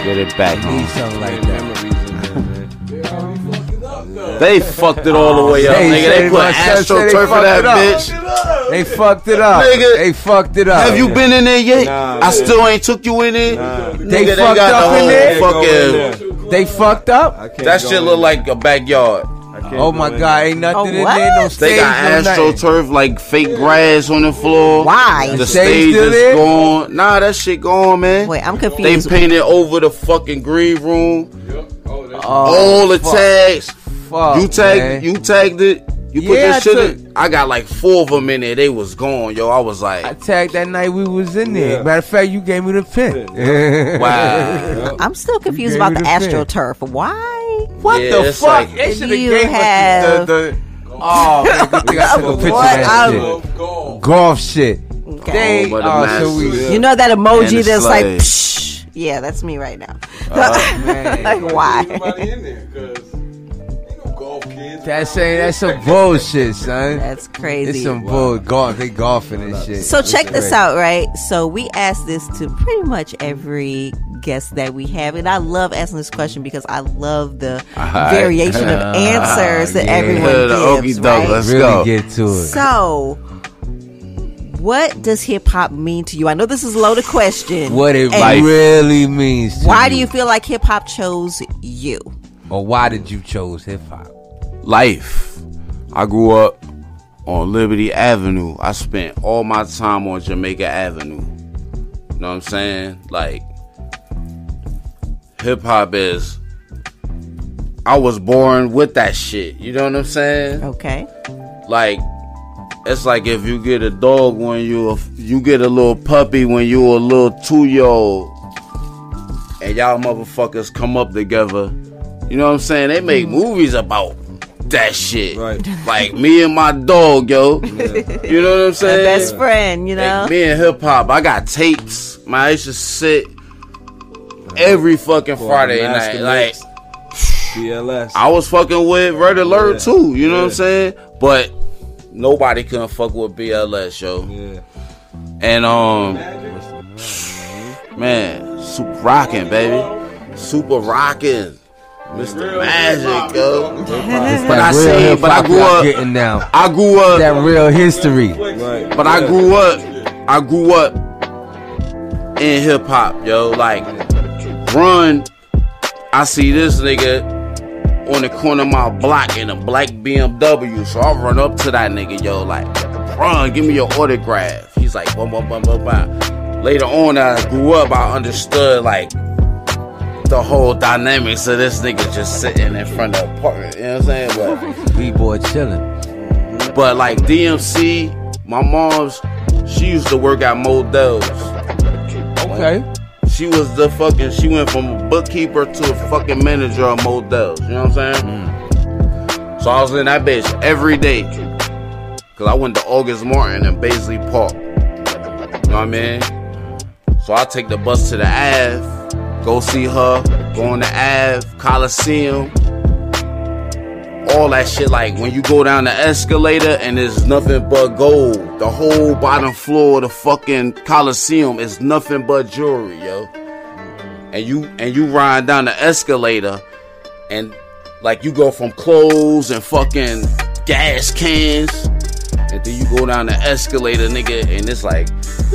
Get it back. Need something like that. They fucked it all the way up, nigga. They put AstroTurf for that bitch. They fucked it up, nigga. They fucked it up. Have you been in there yet? Nah, I still ain't took you in there. They fucked up in there. Fucking, they fucked up. that shit look like a backyard. Oh my god, ain't nothing in what? there. No stage. They got no AstroTurf, like fake grass on the floor. Why? The stage stage still is there? gone. Nah, that shit gone, man. Wait, I'm They confused. painted over the fucking green room. Oh, All the tags. Fuck, You tagged it. You put Yeah, that shit I in. I got like 4 of them in there. They was gone, yo. I was I like, tagged that night we was in there. Yeah. Matter of fact, you gave me the pin. wow. I'm still confused You about the gave me the AstroTurf. Why? What Yeah, the it's fuck? like- They should have You gave have- us the oh, man, good thing I took a picture What? of that shit. Golf shit. Okay. They, but the so masses. we. You know that And emoji the that's like, slave. psh. Yeah, that's me right now. Man. Like, why? Everybody in there, cause ain't no golf kids. That's some bullshit, son. That's crazy. It's some bull golf. They golfing and shit. So check this out, right? So we ask this to pretty much every guest that we have, and I love asking this question because I love the variation of answers that yeah. everyone The gives. okey doke, Right? let's really go. get to it. So, what does hip hop mean to you? I know this is a loaded question. What it And really means to why do you feel like hip hop chose you? Or why did you chose hip hop? Life. I grew up on Liberty Avenue. I spent all my time on Jamaica Avenue. You know what I'm saying? Like, hip hop is. I was born with that shit. You know what I'm saying? Okay. Like, it's like if you get a dog when you get a little puppy when you a little 2-year-old, and y'all motherfuckers come up together. You know what I'm saying? They make movies about that shit. Right. Like me and my dog, yo. You know what I'm A saying? best friend, you know? Like me and hip hop. I got tapes. I used to sit every fucking Friday night. Like, BLS. I was fucking with Red Alert too. You know what I'm saying? But nobody couldn't fuck with BLS, yo. Yeah. And man, super rocking, baby, super rocking, Mr. Magic, yo. But I say, but I grew up. Getting now. I grew up. That real history. Right. But I grew up. I grew up in hip hop, yo. Like, run. I see this nigga on the corner of my block in a black BMW, so I run up to that nigga, yo, like, run, give me your autograph. He's like, bum, bum, bum, bum, bum. Later on, I grew up, I understood, like, the whole dynamics of this nigga just sitting in front of the apartment, you know what I'm saying? B-boy chilling. But like DMC, my mom's, she used to work at Modell's. Okay. She was she went from a bookkeeper to a fucking manager of Modell's. You know what I'm saying? So I was in that bitch every day. Cause I went to August Martin and Baisley Park. You know what I mean? So I take the bus to the Ave, go see her, go on the Ave, Coliseum. All that shit, like when you go down the escalator and there's nothing but gold. The whole bottom floor of the fucking Coliseum is nothing but jewelry, yo. And you ride down the escalator and like you go from clothes and fucking gas cans, and then you go down the escalator, nigga, and it's like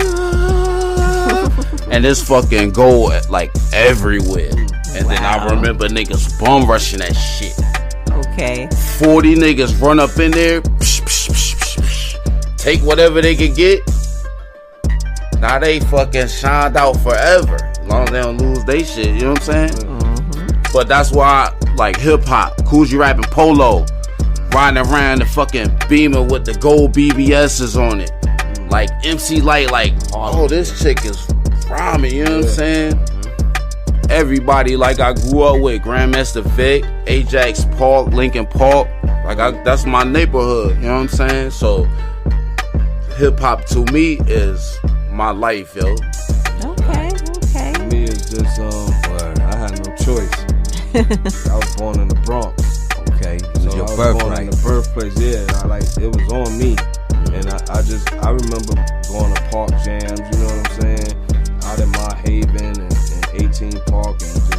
and there's fucking gold like everywhere. And then I remember niggas bum rushing that shit. Okay. 40 niggas run up in there, psh, psh, psh, psh, psh, take whatever they can get. Now they fucking shined out forever. As long as they don't lose they shit, you know what I'm saying? Mm-hmm. But that's why, like hip hop, Coogee rapping Polo, riding around the fucking Beamer with the gold BBS's on it. Like MC Light, like, oh, this chick is rhyming, you know what I'm saying? Everybody like I grew up with, Grandmaster Vic, Ajax Park, Lincoln Park, like that's my neighborhood, you know what I'm saying? So hip hop to me is my life, yo. Okay. For me, it's just I had no choice. I was born in the Bronx. Okay. It was So your I was birthright. born in the birthplace, yeah. It was on me. And I remember going to park jams, you know what I'm saying? Out in my Haven and 18 Park and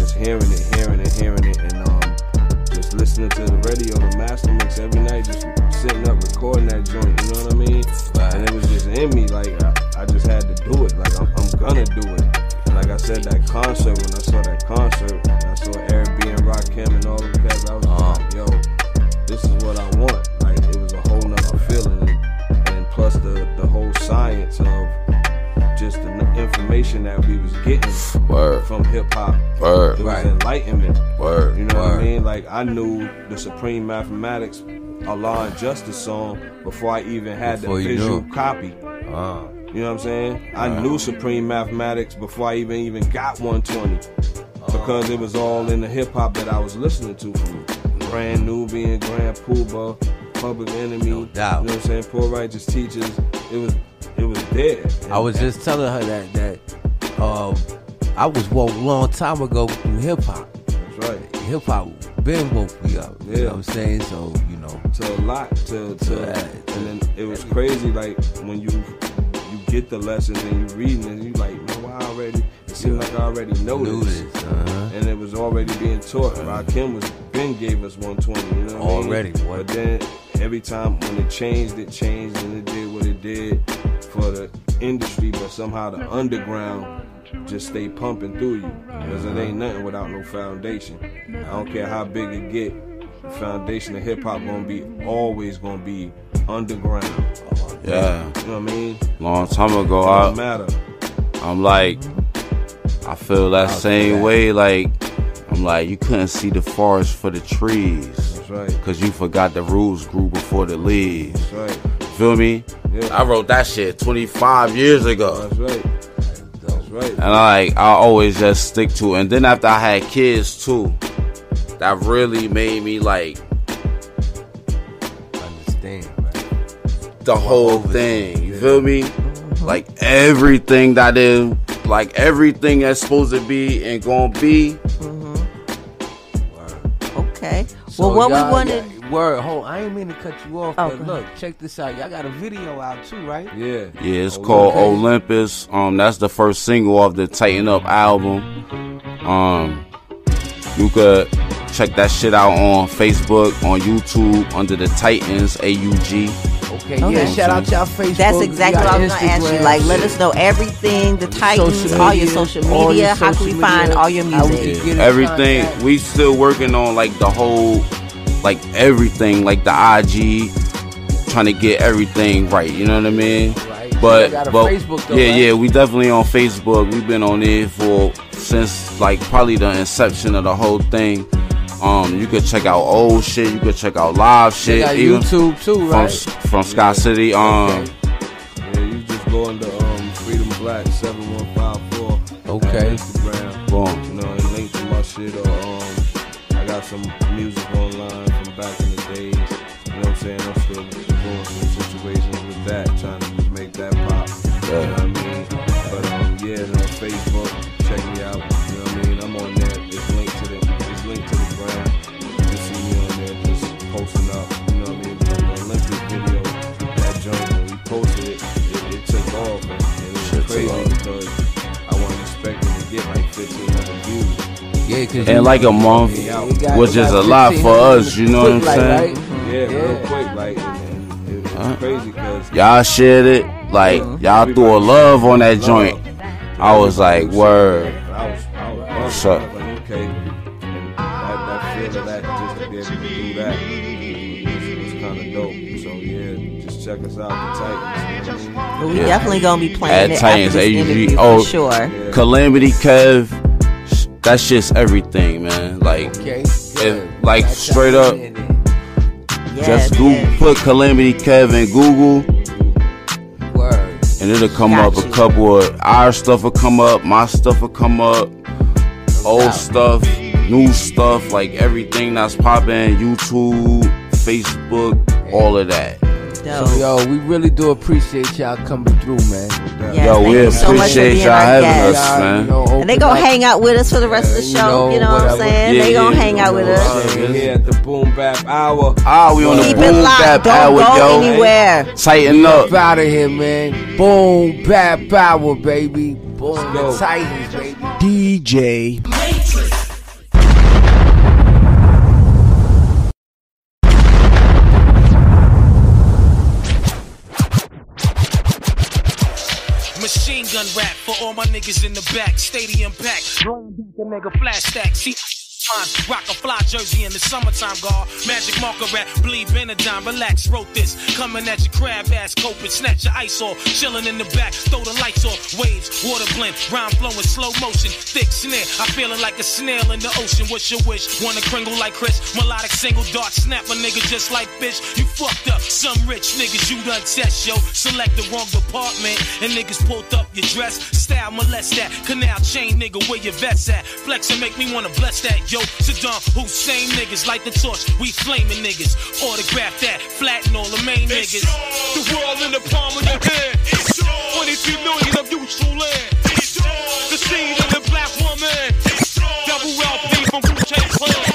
just hearing it, and just listening to the radio, the master mix every night, just sitting up recording that joint. You know what I mean? Right. And it was just in me. Like I just had to do it. Like I'm gonna do it. And like I said, that concert, when I saw that concert, I saw Eric B and Rakim and all of them cats. I was like, yo, this is what I want. Like it was a whole nother feeling, and plus the whole science of just the information that we was getting from hip hop. It was enlightenment. You know what I mean? Like I knew the Supreme Mathematics, Allah and Justice song before I even had the visual copy. You know what I'm saying? I knew Supreme Mathematics before I even got 120, because it was all in the hip hop that I was listening to, from Brand Nubian, Grand Poobah, Public Enemy. No doubt. You know what I'm saying? Poor Righteous Teachers. It was there. I was just telling her that I was woke a long time ago through hip hop. That's right. Hip hop been woke me up. You know what I'm saying? So, you know. To a lot. And then it was crazy, like when you get the lessons and you reading and you like, no, it seemed like I already know this. And it was already being taught. Rakim gave us 120, you know what already, I mean? But then every time when it changed, and it did what it did for the industry, but somehow the underground just stay pumping through you, because it ain't nothing without no foundation. I don't care how big it get, the foundation of hip hop always gonna be underground. Yeah, you know what I mean? Long time ago, it don't matter. I'm like, I feel that same way. Like, I'm like, you couldn't see the forest for the trees. That's right. Cause you forgot the roots grew before the leaves. That's right. Feel me? Yeah. I wrote that shit 25 years ago. That's right. That's right. And I always just stick to it. And then after I had kids too, that really made me like understand, right? The whole thing. You feel me? Like everything that is, like everything that's supposed to be and gonna be. Okay. So well, what we wanted. I ain't mean to cut you off, but Okay. look, check this out. Y'all got a video out too, right? Yeah. Yeah, it's called Olympus. That's the first single of the Tighten Up album. You could check that shit out on Facebook, on YouTube, under the Titans, AUG. Okay, yeah, shout out y'all Facebook. That's exactly what I was going to ask you. Like, let us know everything, the Titans, all your social media. How can we find all your music? Everything. We still working on, like, the whole, like, everything, like the IG, trying to get everything right. You know what I mean? Right. But Facebook, though, yeah, we definitely on Facebook. We've been on there since, like, probably the inception of the whole thing. You could check out old shit. You could check out live shit. Got YouTube too, right? From Sky City. Yeah, you just go under Freedom Black 7154. Okay. Instagram. Boom. You know, and link to my shit. Or I got some music online from back in the days. You know what I'm saying? I'm still doing some situations with that, trying to make that pop. You know what I mean? But yeah, on Facebook, check me out. You know what I mean? I'm on there. It's linked to the gram. You see me on there just posting up. You know what I mean? But the Olympic video, that joint, when we posted it took off, and it was crazy because I wasn't expecting to get like 1,500 views. Yeah, cause and like a month was just a lot for us. You know what I'm saying? Right? Yeah, real quick, like, and it was crazy because y'all shared it, like y'all threw a love on that joint. I was like, word. What's up? Okay, and that feel of that, just to be able to do that was kind of dope. So yeah, just check us out, the Titans. You know what I mean? We definitely gonna be playing at it Titans after this AUG. interview for sure. Yeah. Calamity Kev, that's just everything, man. Like, like straight up, just Google, put Calamity Kev in Google. And it'll come up, a couple of our stuff will come up, my stuff will come up, old stuff, new stuff, like everything that's popping, YouTube, Facebook, all of that. So, yo, we really do appreciate y'all coming through, man. Yeah, yo, we so appreciate y'all having us, man. And they gonna hang out with us for the rest of the show. You know what I'm saying? They gonna hang out with us. We're here at the Boom Bap Hour. We on the Keep Boom it locked. Bap Don't Hour, go yo. anywhere. Tighten up. Out of here, man. Boom Bap Hour, baby. Boom, the Titans, baby. DJ Matrix. shotgun rap for all my niggas in the back. Stadium pack. A nigga flash stack. See. Rock a fly jersey in the summertime, guard. Magic marker rap, bleed Benadine. Relax, wrote this. Coming at your crab ass, coping, snatch your ice off. Chilling in the back, throw the lights off. Waves, water blend, rhyme flowing, slow motion. Thick snare, I'm feeling like a snail in the ocean. What's your wish? Wanna kringle like Chris? Melodic single dart, snap a nigga just like fish. You fucked up, some rich niggas you done test, yo. Select the wrong department, and niggas pulled up your dress. Style molest that, canal chain nigga, where your vets at? Flex and make me wanna bless that, yo. Saddam Hussein niggas, light the torch, we flaming niggas. Autograph that, flatten all the main niggas. The world in the palm of your hand. 23 million of useful land. The seed of the black woman. Double LP from Wu-Tang Clan.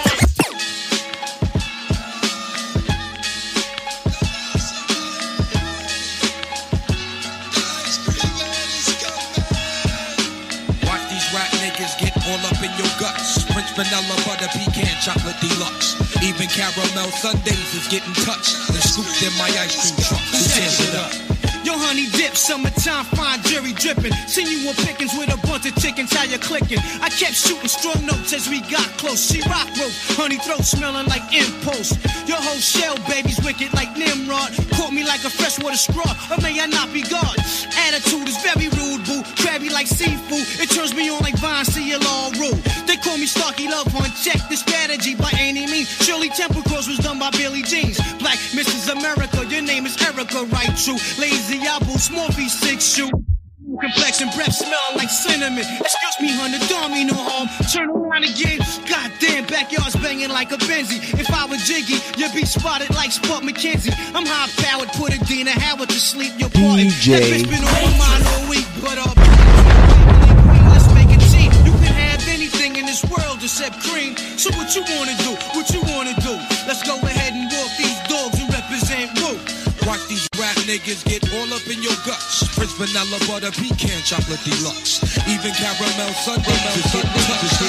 All up in your guts. French vanilla, butter, pecan, chocolate deluxe. Even caramel sundaes is getting touched and scooped in my ice cream truck. Who tears it up? Yo, honey dip, summertime, fine jury dripping. Seen you on pickings with a bunch of chickens, how you clicking? I kept shooting strong notes as we got close. She rock rope, honey throat smelling like impulse. Your whole shell, baby's wicked like Nimrod. Caught me like a freshwater straw, or may I not be God? Attitude is very rude, boo. Crabby like seafood, it turns me on like Vine, see it all rule. They call me Starkey Love Hunt, check the strategy by any means. Shirley Temple Cross was done by Billie Jeans. Black Mrs. America, your name is Erica, right true. Lazy apple, small V6 shoe. Complexion, breath smelling like cinnamon. Excuse me, hun, the dog me no harm. Turn around again. Goddamn, backyard's banging like a Benzie. If I was Jiggy, you'd be spotted like Spud McKenzie. I'm high powered, put a Dina Howard to sleep. Your party. That bitch been on my mind all week, but let's make a team. You can have anything in this world except cream. So what you wanna do? What you wanna do? Let's go ahead and walk these dogs and represent Woo. Watch these rap niggas get all up in your guts. French vanilla, butter, pecan, chocolate deluxe. Even caramel sundaes is getting touched.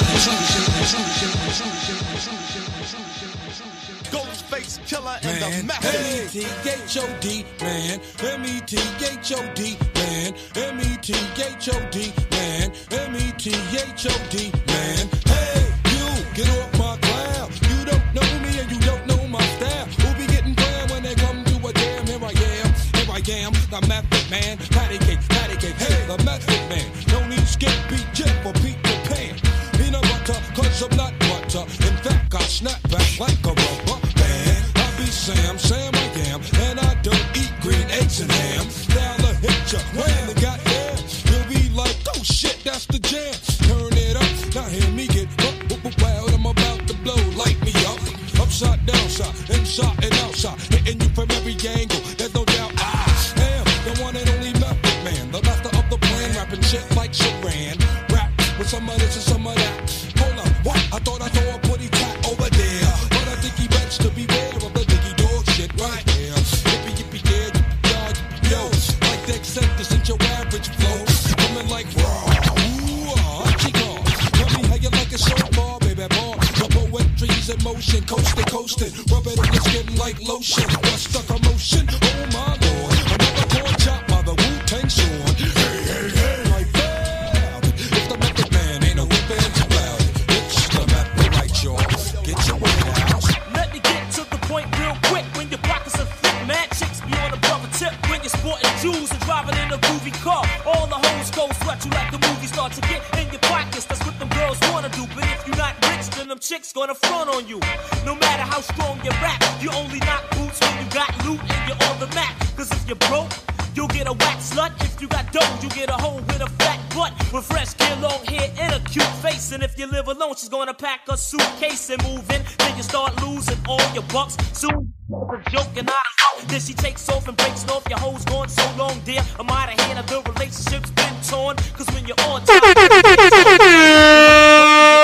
Ghostface killer and the Maverick. M-E-T-H-O-D, man. M-E-T-H-O-D, man. M-E-T-H-O-D, man. M-E-T-H-O-D, man. Hey, you, get off my cloud. You don't know me and you don't know my style. Who be getting down when they come to a jam? Here I am, the method man. Patty cake, hey, the method man. No need skip, beat, jet for Peter Pan. Peanut butter, cause I'm not butter. In fact, I snap back like a rubber band. I be Sam I am, and I don't eat green eggs and ham. Now I hit ya, when they got there, you'll be like, oh shit, that's the jam. Turn it up, now hear me get wild. I'm about to blow, light me up. Upside, downside, inside and outside. Hitting you from every angle, there's no doubt. I am the one and only method man, the master of the plan, rapping shit like Sharan. Rap with some of this and some of that. Hold up, what? I thought I saw a putty tat over there, but I think he bets to beware of the diggy dog shit right here. Yippee, yeah, yippee, yo, like the eccentric ain't your average flow. Coming like raw, ooh, chico. Tell me how you like it so far, baby boy. The poetry's in motion, coast to coastin'. Rub it on your skin like lotion. What's the commotion? Oh my lord, another corn chop by the Wu-Tang Sword. Hey, like that. If the method man ain't no ifs about it, it's the method, right, y'all. Get your way out. Let me get to the point real quick. When your pockets are thick, mad chicks be on the brother tip. When you're sporting jewels and driving in a groovy car, all the hoes go sweat you like the movie start to get in your pockets. That's what them girls wanna do. But if you're not rich, then them chicks gonna front on you. No matter how strong you rap, you only knock boots when you got loot and you're on the map. Cause if you're broke, you'll get a whack slut. If you got dough, you get a hoe with a fat butt, with fresh hair, long hair, and a cute face. And if you live alone, she's gonna pack a suitcase and move in. Then you start losing all your bucks. Soon, a joke and not a then she takes off and breaks off. Your hoes gone so long, dear. I'm out of hand, the relationship's been torn. Cause when you're on top,